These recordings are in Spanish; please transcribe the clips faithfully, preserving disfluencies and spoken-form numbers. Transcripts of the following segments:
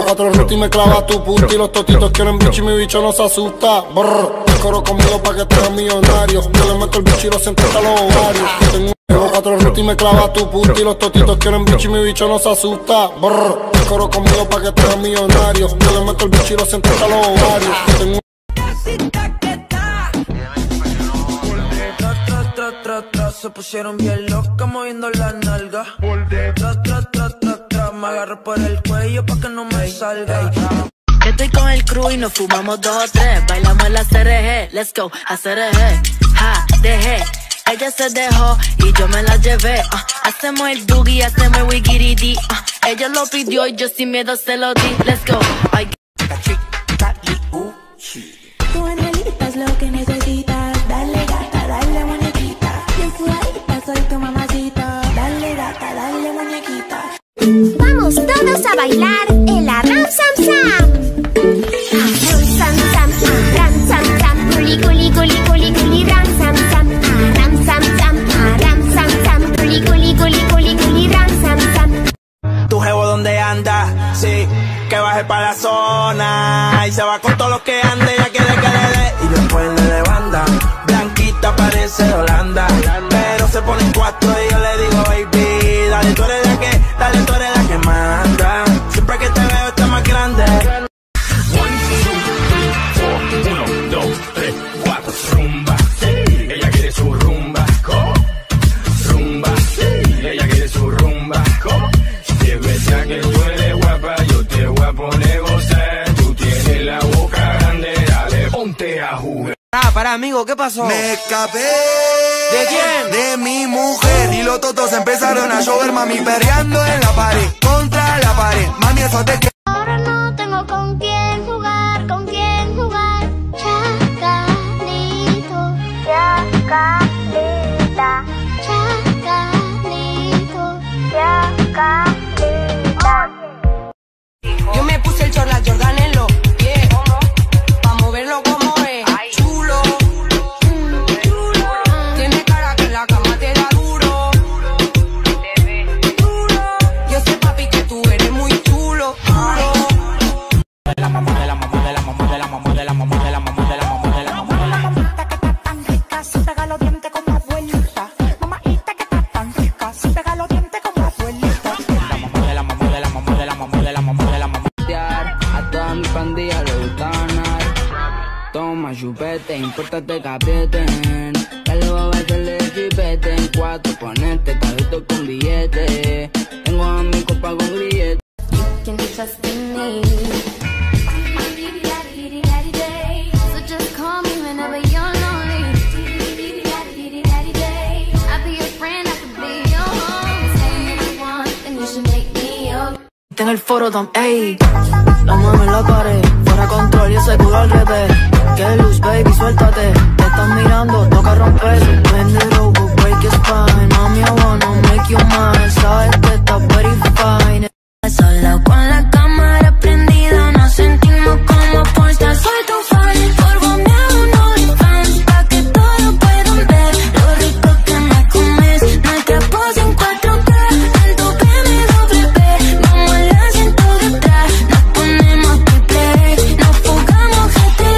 cuatro rutas y me clava tu puta. Y los totitos quieren bicho y mi bicho no se asusta. Brr, te coro conmigo pa' que te hagas millonario. Yo le meto el bicho y lo siento hasta los ovarios. Tengo Llevo cuatro rutas y me clava tu puta. Y los totitos quieren bicho y mi bicho no se asusta. Brr, te coro conmigo pa' que te hagas millonario. Yo le meto el bicho y lo siento hasta los ovarios. Tengo Se pusieron bien locas moviendo las nalgas. Tra, tra, tra, tra, tra. Me agarro por el cuello pa' que no me salga. Estoy con el crew y nos fumamos dos o tres. Bailamos la C R G, let's go, a C R G. Ja, dejé, ella se dejó y yo me la llevé. uh, Hacemos el boogie, hacemos el wigiridi. uh, Ella lo pidió y yo sin miedo se lo di. Let's go. Ay. Tu angelita es lo que necesitas. Dale gata, dale muñequita. Bien sudadita, soy tu mamacita. Dale gata, dale muñequita. Vamos todos a bailar el Aram Sam Sam. Aram Sam Sam, Aram Sam Sam. Culi culi culi culi culi Ram Sam Sam. Aram Sam Sam, Aram Sam Sam. Culi culi culi culi culi Ram Sam Sam. Tu jevo donde anda, sí, que baje pa' la zona. Y se va con todos los que ande, ya quiere que le dé. Y después le de banda, blanquita parece Holanda. Pero se pone en cuatro y yo le digo, baby, dale, tú eres la que, dale, tú eres la que manda. Siempre que te veo está más grande. Uno, dos, tres, cuatro, rumba. Ella quiere su rumba. Rumba. Ella quiere su rumba. Si es verdad que tú eres guapa, yo te voy a poner gozar. Tú tienes la boca grande, dale, ponte a jugar. Ah, para amigo, ¿qué pasó? Me escapé. ¿De quién? De mi mujer. Y los totos empezaron a llover, mami perreando en la pared. Contra la pared, mami eso te que... Ahora no tengo con quién jugar, con quién jugar. Chacalito, chacalita, chacalito, chacalita. Yo me puse el short, la Jordan en los pies, pa' moverlo como es. Chulo, chulo. Tiene cara que en la cama te da duro. Duro. Yo sé, papi, que tú eres muy chulo. Duro. La mamá de la mamá de la mamá de la mamá de la mamá de la mamá de la mamá de la mamá de la mamá. Que está tan rica, si pega los dientes como abuelita. Mamaita que está tan rica, si pega los dientes como abuelita. La mamá de la mamá de la mamá de la mamá de la mamá de la mamá. A toda mi pandilla le gusta ganar. Toma chupete, impórtate capieten. Dale baba, le chipete. En cuatro, ponerte cabito con billete. Tengo a mi copa con grillete. You can trust in me. So just call me whenever you're lonely. I'll be your friend, I could be your home. Say what you want, then you should make me your. En el foro, dam, ey. La mano en la pared, fuera control y ese culo al revés. Que luz, baby, suéltate. Te están mirando, toca romper. Bend it over, break your spine. Mami, I wanna make you mine. Sabes que estás very fine. Sola con la cámara prendida, nos sentimos como pornstar. Soy tu fan, fórmame un OnlyFans pa' que todos puedan ver lo rico que me comes. Nuestra pose en cuatro K, en tu B M W. Vamos al asiento de atrás, nos ponemos triple, nos fugamos G T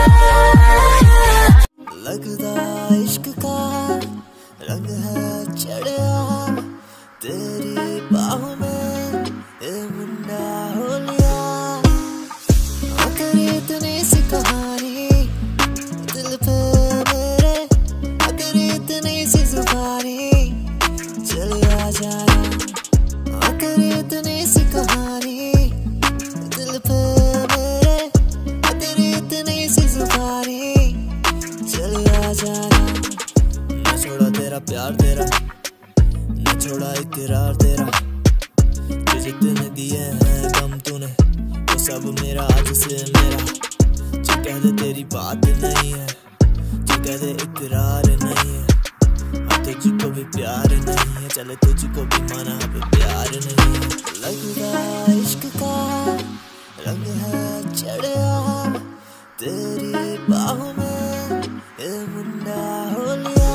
A. लगदा इश्क का रंग है चढ़िया तेरी बाहों में ए मुन्ना हो लिया तेरी इतनी सी कहानी दिल पे मेरे तेरी इतनी सी जुबानी चले आ जाना तेरी इतनी सी कहानी दिल पे मेरे तेरी इतनी सी जुबानी चले आ जाना न छोड़ा तेरा प्यार तेरा न छोड़ा इकरार तेरा जो जितने दिए हैं गम तूने वो सब मेरा आज से मेरा जो कह दे तेरी बात नहीं है जो कह दे इकरार नहीं है अब तुझको भी प्यार नहीं है चले तुझको भी माना अब प्यार नहीं है लगदा इश्क का रंग है चढ़िया तेरी बाहों में ए मुन्ना हो लिया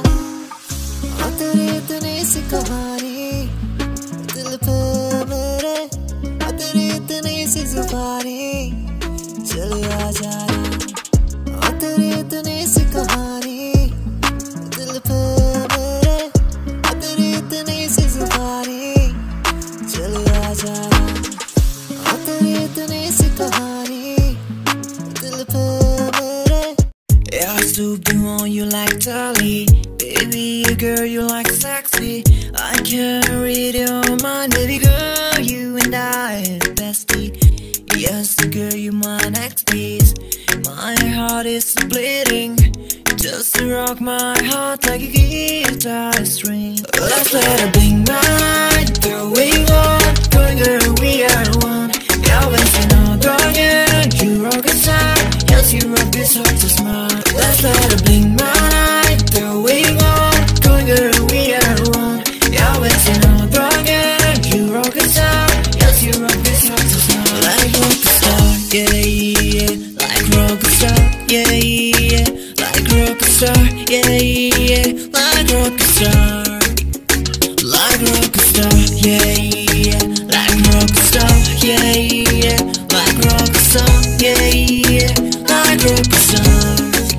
तेरी इतनी सी कहानी दिल पे मेरे तेरी इतनी सी सी सफारी चले आ जाना और तेरी इतनी सी कहानी दिल पे मेरे और तेरी इतनी सी सफारी चले आ जाना और तेरी इतनी सी कहानी दिल पे मेरे Yeah, I still do on you like Dolly. Baby, you girl, you like sexy. I can't read your mind, baby girl, you and I are bestie. Yes, girl, you my next piece. My heart is bleeding just to rock my heart like a guitar string. Let's let it bling right there we go. Going girl, we are one. Yeah, when you know, darling, you rock a side. Yes, you rock this heart to smile. Let's let it bling right there we go. Going girl, we are one. Yeah, when you know, darling, you rock a side. Yes, you rock this heart to smile. Like rock a star, yeah, yeah. Like rock a star, yeah, yeah. Like rock a star, yeah, yeah. Like rock a star, like rock a star, yeah, yeah. Like rock a star, yeah, yeah. Like rock a star, yeah, yeah. Like rock a star.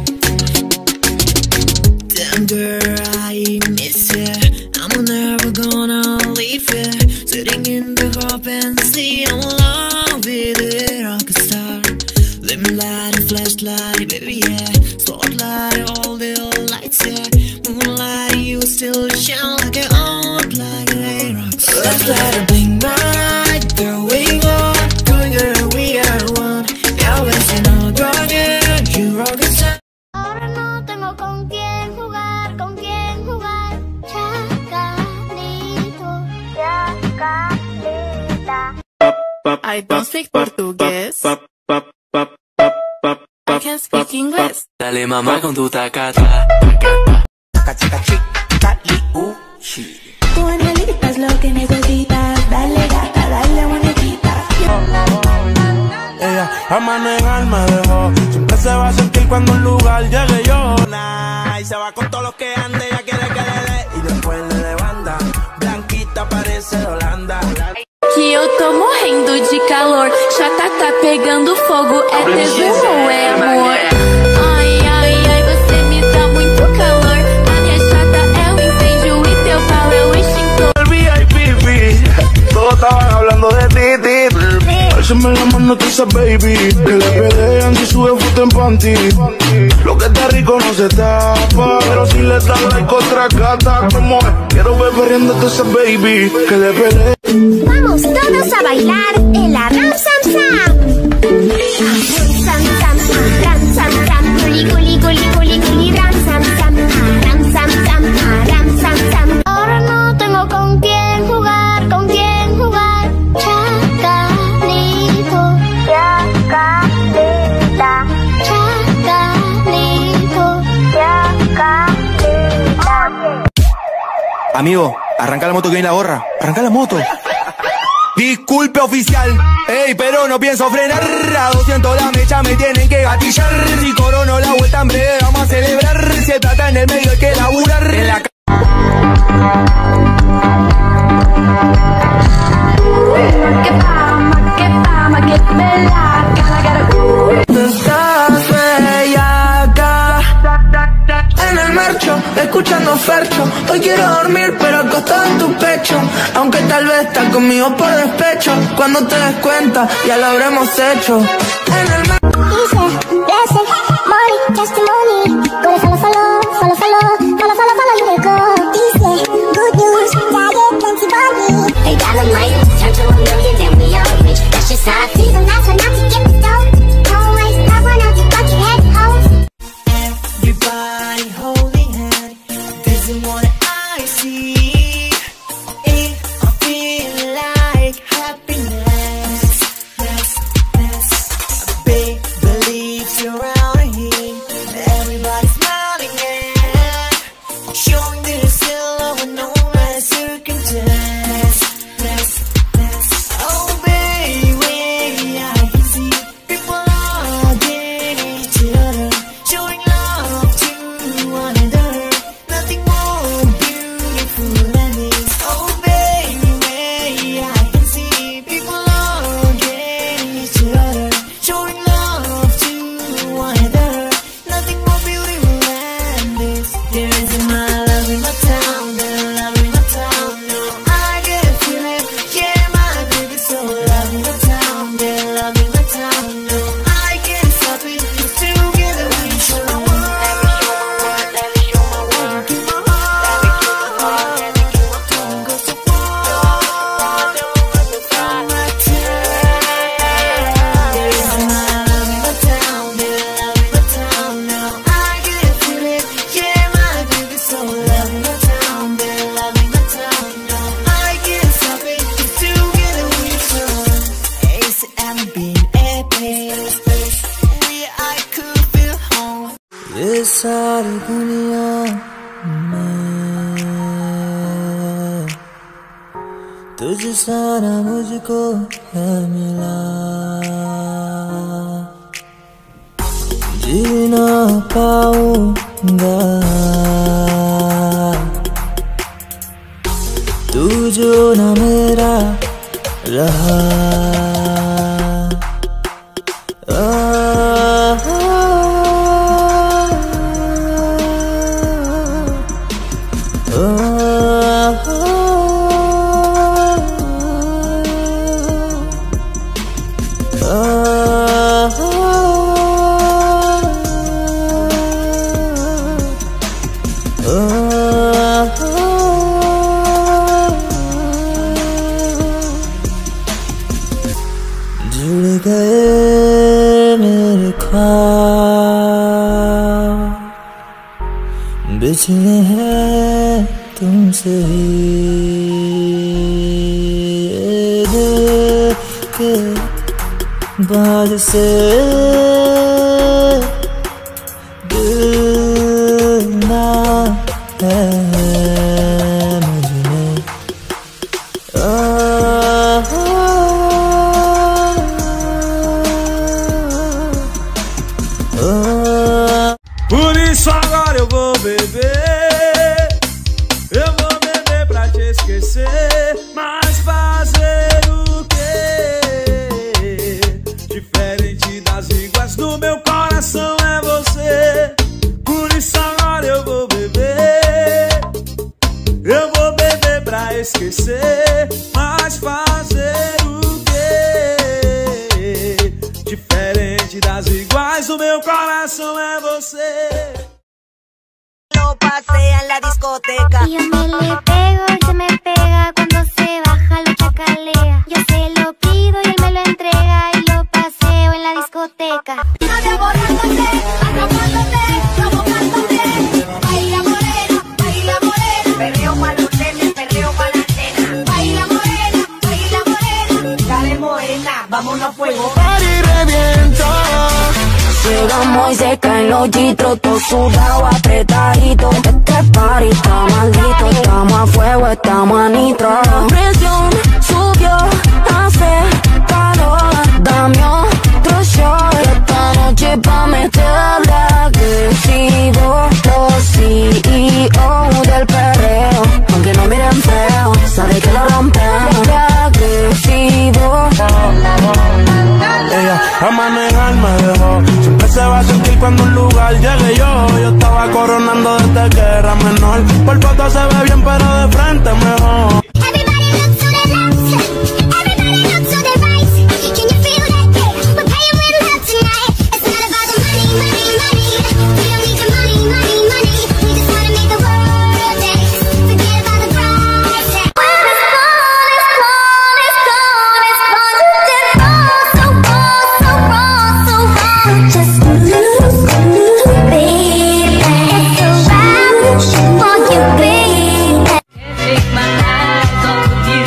Damn girl, I miss ya. I'm never gonna leave ya. Sitting in the cup and see I'm in love with a rock star. Limelight and flashlight, baby, yeah. Spotlight, all the lights, yeah. Moonlight, you still shine like an old like a rock star. Let's let it bling right, there we go. Going girl, we are one. Yeah, when you know, darling, you rock a star. Ahora no tengo con quién jugar, con quién jugar. Chacarito, chacarita. I don't speak portugués. I can speak English. Dale mamá con tu tacata. Tu Angelita es lo que necesitas. Dale gata, dale muñequita. Ella a manejar me dejó. Siempre se va a sentir cuando un lugar llegue yo. Y se va con todos los que ande, ella quiere que le dé. Y después le de banda. Blanquita parece de Holanda. Que eu tô morrendo de calor. Já tá, tá pegando fogo. É tesão ou é amor? Ai, ai, ai, você me dá muito calor. A minha chata é o incêndio e teu pau é o extintor. El V I P, todos estaban hablando de ti, ti. Alzame la mano, tú sabes, baby. Que le pelean si sube foto en panty. Lo que está rico no se tapa. Pero si le dan like otra gata, como es. Quiero ver corriendo, tú sabes, baby. Que le pelean. Vamos todos a bailar en la Ram Sam Sam. Sam Sam, Ram Sam Sam, culi culi culi culi culi Ram Sam Sam, Ram Sam Sam, Ram Sam Sam. Ahora no tengo con quién jugar, con quién jugar. Chacarito, chacarita, chacarito, chacarita. Amigo, arranca la moto que viene la gorra. Arranca la moto. Disculpe oficial, ey, pero no pienso frenar. A doscientos la mecha me tienen que gatillar. Si corono la vuelta en breve vamos a celebrar. Se trata en el medio hay que laburar. En la Que fama, que fama, que bella, cara, cara. Estás bellaca en el marcho, escuchando Fercho. Hoy quiero dormir pero acostado en tu pecho. Aunque tal vez estás conmigo por despecho. Cuando te des cuenta ya lo habremos hecho. En el marcho. Dice, blessing, money, testimony. Go to follow, follow, follow, follow, follow, follow, follow, you go. Dice, good news, I get plenty money. Hey, dollar might turn to a million, then we all rich. That's just how I feel. So nice enough to get the dough. Always love one of you, got your head home. Everybody holding hand. This is what I see. I feel like happiness. Yes, yes. A big belief surrounding here. Everybody I'm being epic. We I could feel home. ये सारी दुनिया में तुझसा ना मुझको है मिला, जी ना पाऊंगा तू जो ना मेरा रहा। जुड़ गए मेरे ख्वाब, बिछड़े हैं तुमसे ही के बाद से दिल ना है मुझमें। Por isso agora eu vou beber, eu vou beber pra te esquecer. Mas fazer o quê? Diferente das iguais do meu coração é você. Por isso agora eu vou beber, eu vou beber pra esquecer. Mas fazer o quê? Diferente das iguais do meu coração é você. Lo pasea en la discoteca. Y yo me le pego, él se me pega. Cuando se baja lo chacalea. Yo se lo pido y él me lo entrega. Y lo paseo en la discoteca. Devorándote, atrapándote, provocándote. Baila morena, baila morena. Perreo pa' los nenes, perreo pa' la nena. Baila morena, baila morena. Dale morena, vámonos a fuego. Party revienta. Llegamos y se caen los gitros, todo sudado, apretadito. Este party está maldito, estamos a fuego, estamos a nitro. La presión subió, hace calor, dame otro shot. Esta noche pa' meterle agresivo. Los C E O del perreo, aunque no miren feo, sabe que lo rompemos. Agresivo. Ella a manejar me dejó, siempre se va a sentir cuando un lugar llegue yo. Yo estaba coronando desde que era menor, por foto se ve bien pero de frente mejor. Everybody look to the left, everybody look to the right. Can you feel that kick? We're paying with love tonight. It's not about the money, money, money. We don't need the money, money, money. We just wanna make the world dance. Forget about the price tag. When it's gone, it's gone, it's gone, it's gone. You did wrong, so wrong, so wrong, so wrong. Just lose, baby. It's a wrap for you, baby. Take my eyes off of you.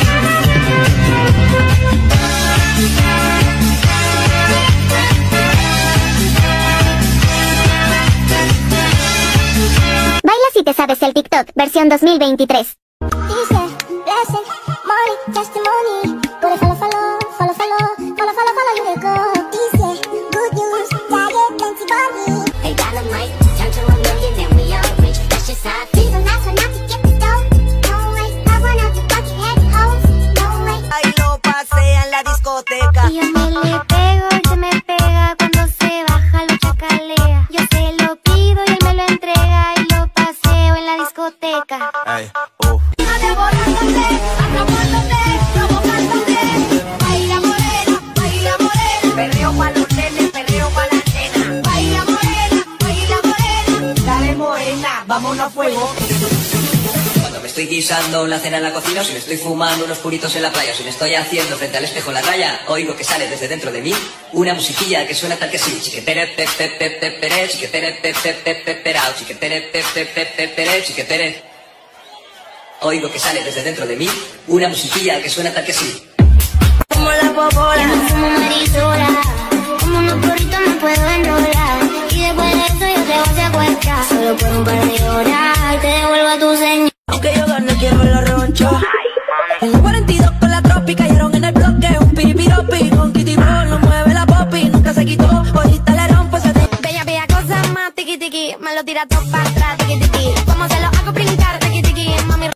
Baila si te sabes el TikTok, versión dos mil veintitrés. Dice, blessing, money, testimony. Go to follow, follow, follow, follow, follow, follow, follow, you will go. Dice, good news, target, plenty money. Hey, dynamite, turn to a million and we all rich. That's just how I feel. These are nice one not to get the dough. No way, I wanna be fucking head hoes. No way. Ahí lo pasea en la discoteca. Y yo me le pego, él se me pega. Cuando se baja lo chacalea. Yo se lo pido y él me lo entrega. Y lo paseo en la discoteca. Ay, oh. Devorándote, atrapándote, provocándote. Baila morena, baila morena. Perreo pa' los nenes, perreo pa' la nena. Baila morena, baila morena. Dale morena, vámonos a fuego. Cuando me estoy guisando una cena en la cocina, o si me estoy fumando unos puritos en la playa, o si me estoy haciendo frente al espejo la raya, oigo que sale desde dentro de mí una musiquilla que suena tal que así. Chiquetere, pe, pe, pe, pe, pere, chiquetere, pe, pe, pe, pe, perao, chiquetere, pe, pe, pe, pe, pere, chiquetere. Oigo que sale desde dentro de mí una musiquilla que suena tal que así. Como la popola, como marizo, puedo parar de llorar. Te devuelvo a tu señor. Aunque yo gane, quiero la revancha. En la cuarenta y dos con la tropi cayeron en el bloque. Un pipiropi con Kitty Ball, no mueve la popi, nunca se quitó. Ahorita le rompo ese. Bella, bella cosa más, tiki tiki. Me lo tira todo para atrás, tiki tiki.